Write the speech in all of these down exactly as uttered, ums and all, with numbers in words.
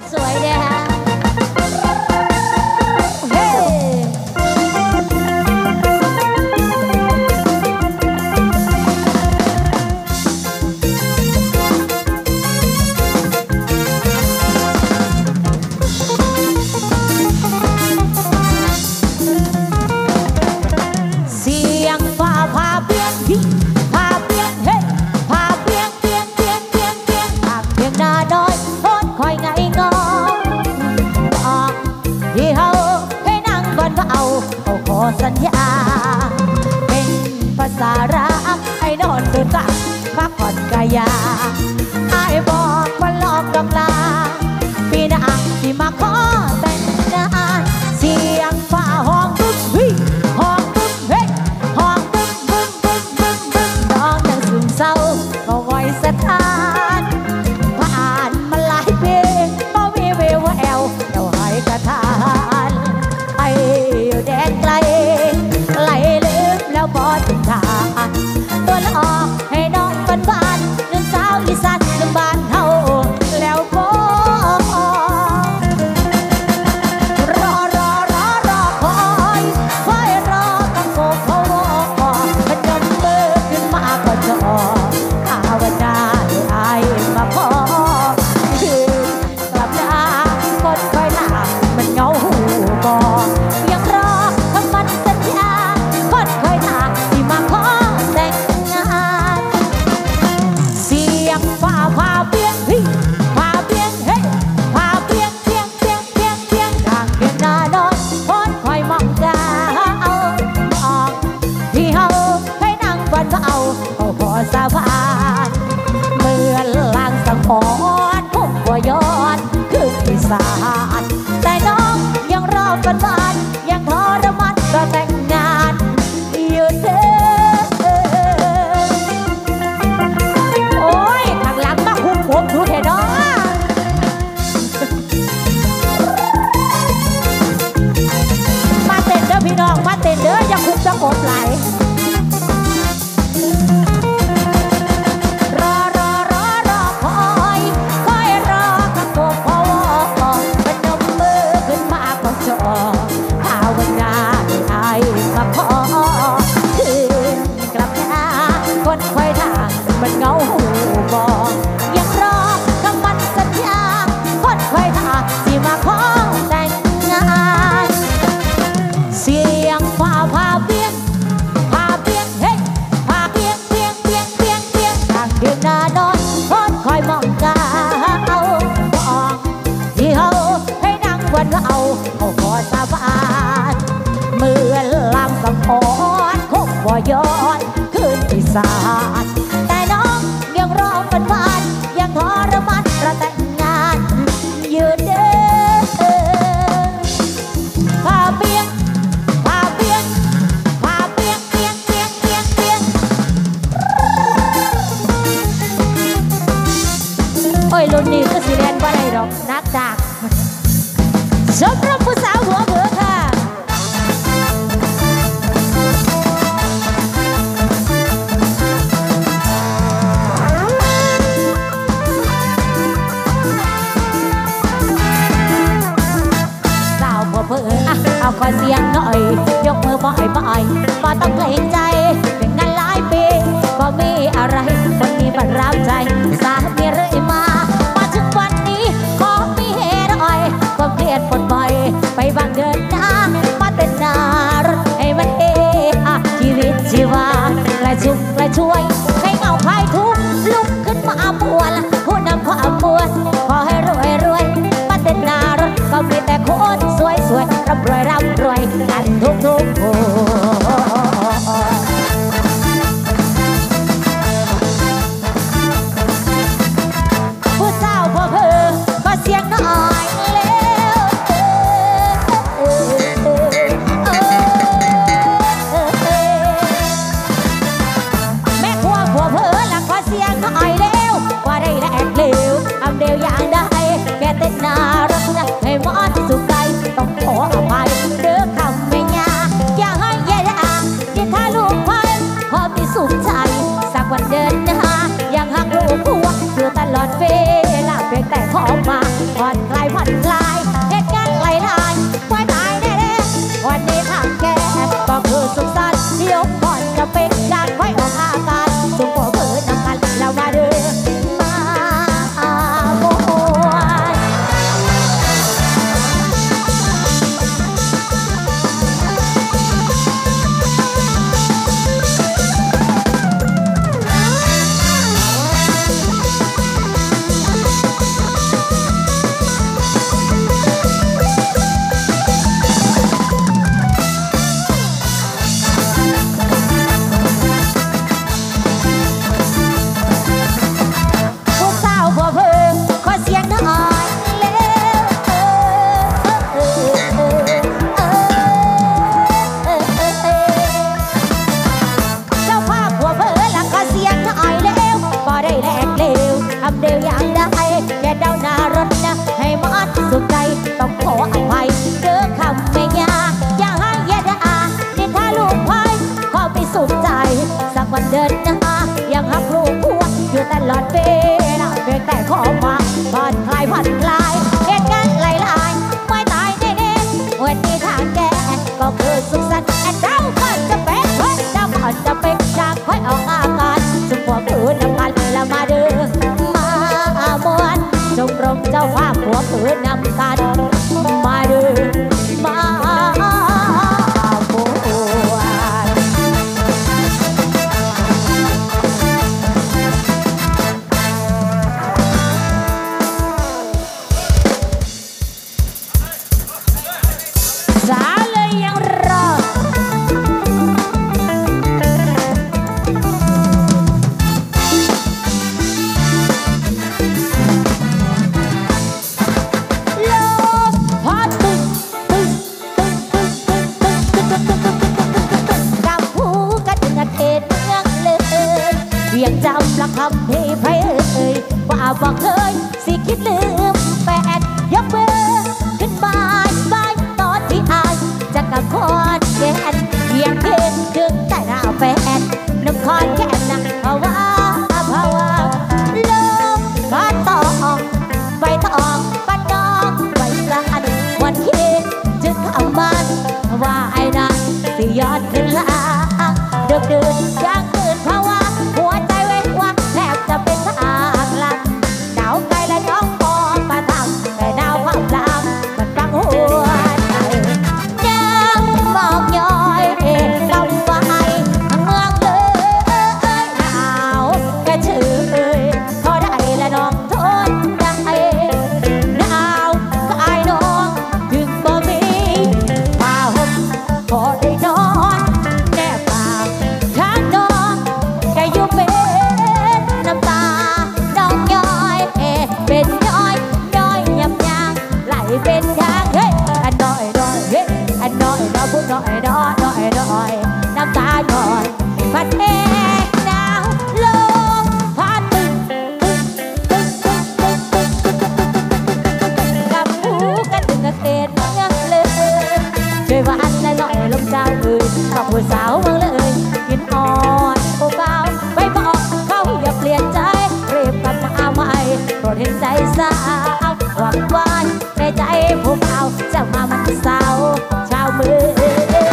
สวยเนี่ยฮะสัญญาเป็นภาษารักให้นอนตื่นตาพักผ่อนกายาไอ้บอกว่าหลอกกำลาพี่นางที่มาขอแต่งงานเสียงฟ้าห้องบึ้มวิห้องบึ้มเฮ้ห้องบึ้มบึ้มบึ้มบึ้มบึ้มน้องยังซึมเศร้าก็ไว้สถานผ่านมาหลายปีบ่มีเววแอวเดี๋ยวให้กระทานไอ้แดนไกลไหลลืมแล้วบอดทานตัวละออกให้น้องบ้านบ้านเรื่องสาวอีสานเรื่องบ้านเฮาแล้วบอรอรอรอรอคอยคอยรอต้องโกเขาวอพนมมือขึ้นมาก็จอภาวนาให้อายมาพอคือกลับหน้ากดคอยหน้ามันเงาหูบอยังรอทำมันสัญญาคนคอยหน้าที่มาขอแต่งงานเสียงฟ้าพาเปียงพี่พาเปียงเฮ้พาเปียงเปียงเปียงเปียงเปียงทางเพียงหน้านอนคนคอยมองดาวออกที่เฮาให้นั่งบนเอาเขาขอสาบานเมื่อลางสังหรณ์พุ่งบ่ย้อนคืออีสานแต่น้องยังรอกันบ้านยังทรมานก็แต่งงานอยู่เด้อโอ้ยข้างหลังมาคุมผมดูเถอะเนาะมาเต้นเด้อพี่น้องมาเต้นเด้ออย่าคุมจะกดไหลรอรอรอรอคอยคอยรอข้างโกพอพนมมือขึ้นมาก็จอภาวนาให้อายมาขอคืนกลับหน้าคนคอยทางมันเงาหูบอยังรอคำมันสัญญาคนคอยทางที่มาขอแต่งงานเสียงฟ้าพาเปียงพาเปียงเฮ้พาเปียงเปียงเปียงเปียงเปียงทางเพียงหน้านอนคนคอยมองกาเอาบอกที่เฮาให้นั่งวันเอาเขาขอสาบานเมื่อลางสังหรณ์คงบ่ย้อนคืนอีสานแต่น้องยังรอฝันฝันยังทรมานระแต่งงานอยู่เด้อพาเปียงพาเปียงพาเปียงเปียงเปียงเปียงเปียงโอ้ยรุ่นนี้ก็สิเรียนบ่ได้ดอกนักดากชมรมผู้สาวหัวเบือค่ะสาวหัวเบืออ่ะเอาขอเสียงหน่อยยกมือบ่อยบ่อยบ่ต้องเกรงใจเป็นงานหลายปีก็มีอะไรคนนี้บันรับใจสามีเรื่อยมามาถึงวันนี้ขอมีเหตุอ่อยความเครียดปนบ่อยไปบางเดินหน้ามาเต้นหน้ารถให้มันเออะชีวิตชีวาและชุบและช่วยให้เงาคลายทุกข์ลุกขึ้นมาปวดผู้นำความปวดขอให้รวยรวยมาเต้นหน้ารถก็มีแต่คนสวยสวยร่ำรวยร่ำรวยกันทุกทุกคนผู้สอนคลายเหตุการณ์หลายๆไม่ตายแน่ๆวันนี้ทางแก้ก็คือสุขสันต์เจ้าก่อนจะเป็นเฮ้ยเจ้าก่อนจะเป็นจากค่อยออกอาการจุ่มหัวปืนนำกันแล้วมาเดือมามวนจงรมเจ้าภาพหัวปืนนำกันมาเดือมาสาเลยยังรอโลกพอตึกตึกตึกตึกตึกตึกตึกตึกตึกตึกตึกกับผู้กันถึงกันเอ็ดเมืองเลยเรียงจำละคำที่ไพ่เอ่ยว่าบอกเคยสิคิดลืมแฟนยกมือขึ้นมาบายตอนที่อายจะกับคนแก่นเพียงเดินถึงแต่หน้าแฟนน้ำคอนแก่นนะภาวะภาวะลมพัดตองใบตองปัดดองใบสานวันคิดจึงคำมันว่าไอ้นั้นสิยอดขึ้นลาเดือดเดือดยังเกินภาวะหัวใจเว้นวักแทบจะเป็นทางลัดหนาวไกลและน้องมองมาทางแต่หนาวความลามมันฟังหัวใจยังมองย้อยกำไว้เมืองเลยหนาวแค่ชื่อพอได้และน้องทนได้หนาวก็อายน้องถึงบ่มีผ้าห่มพอได้นอนแนบปากทางน้องแค่อยู่เป็นน้ำตาน้องย้อยเป็นย้อยย้อยยำยางไหลเป็นทางเฮ้ยอันน้อยน้อยเฮ้ยอันน้อยน้อยพูดน้อยน้อยน้อยน้อยน้ำตาน้อยพัดเอกหนาวลมพัดตึกตึกตึกตึกตึกตึกตึกตึกตึกกับผู้กันถึงกับเกณฑ์เมืองเลยช่วยวันและลอยลมเจ้าเอ่ยกับผู้สาวเมืองเลยกินอ่อนโอ้เบาไปบอกเขาอย่าเปลี่ยนใจรีบกลับมาใหม่โปรดเห็นใจสาวหวังวันในใจผู้เบาจะมามันเศร้าชาวเมืองเลย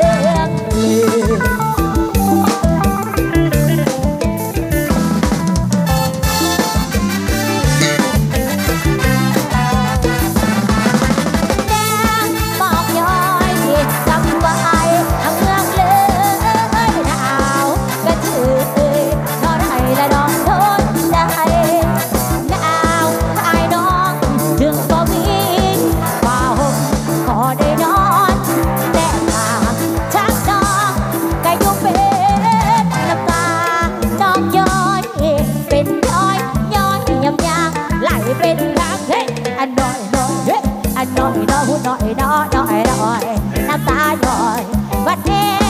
บอกย้อยจำไว้ทั้งเมืองเลยหนาวก็ถือเท่าไรและน้องทนได้หนาวอายน้องถึงบ่มีผ้าห่มพอได้นอนแต่ผ้าชักน้องก็อยู่เป็นน้ำตาน้องย้อยเป็นย้อยย้อยยำยางไหลเป็นทางเฮ้ยอันน้อยน้อยเฮ้ยอันน้อยน้อยพูดน้อยน้อยน้อยน้อยน้ำตาน้อยวัดเท